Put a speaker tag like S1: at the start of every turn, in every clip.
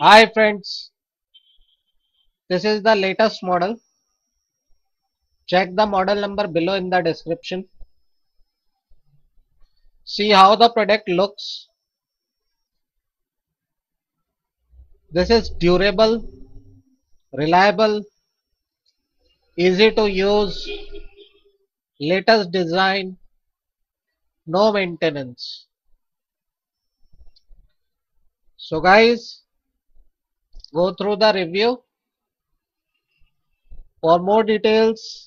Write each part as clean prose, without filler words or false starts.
S1: Hi friends, this is the latest model. Check the model number below in the description. See how the product looks. This is durable, reliable, easy to use, latest design, no maintenance. So guys, go through the review. For more details,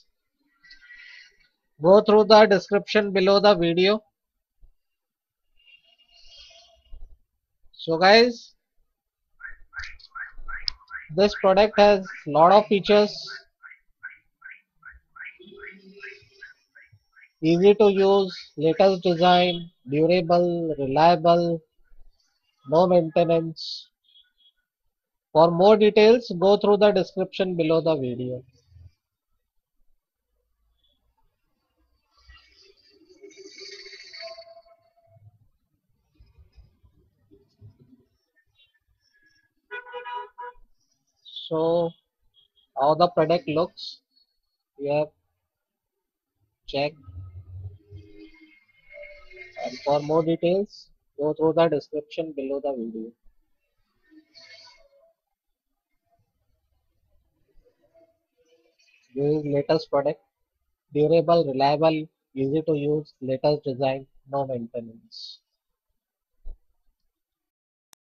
S1: go through the description below the video. So guys, this product has lot of features. Easy to use, latest design, durable, reliable, no maintenance. For more details, go through the description below the video. So, how the product looks, you have checked. And for more details, go through the description below the video. This is latest product, durable, reliable, easy to use, latest design, no maintenance.